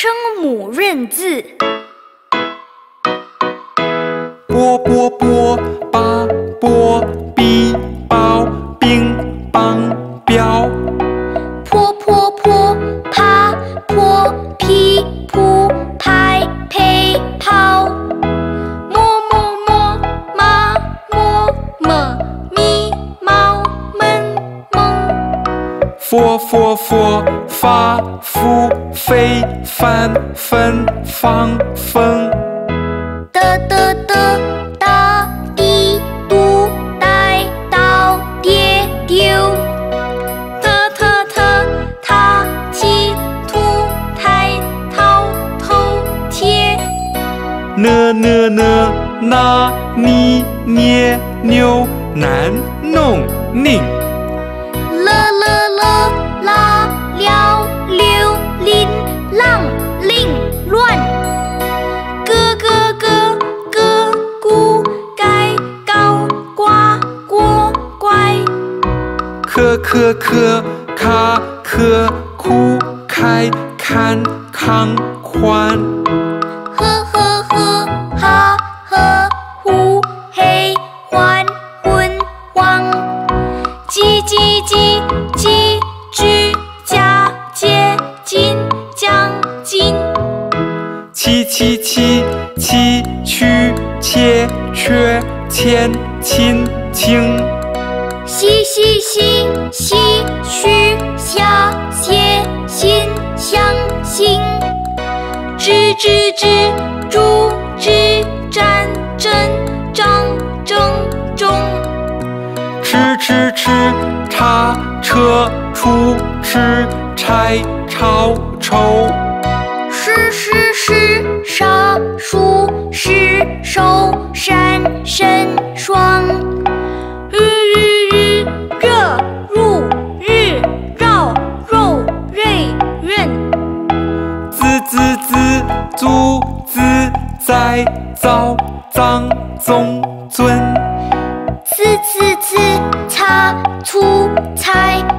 声母认字。 波波波，巴波比包冰棒标。 坡坡坡，爬坡皮扑拍呸跑。摸摸摸，马摸么咪猫闷蒙。 佛佛佛，发福飞翻分方风。 的打滴嘟呆倒跌丢。特他起突抬掏头贴。 呢那你捏扭难弄拧。 了拉了溜淋浪令乱。咯咕该高呱呱乖。 可卡哭开看康宽。 呵哈呼嘿欢混慌。叽吱加接金将金。 七去切缺欠亲轻。 西虚下谢心相信。吱猪吱战真张正中。 吃叉车出吃拆抄抽。 是杀书是手山参霜。日热入日绕肉瑞润。 足自在造脏宗尊。 刺擦粗菜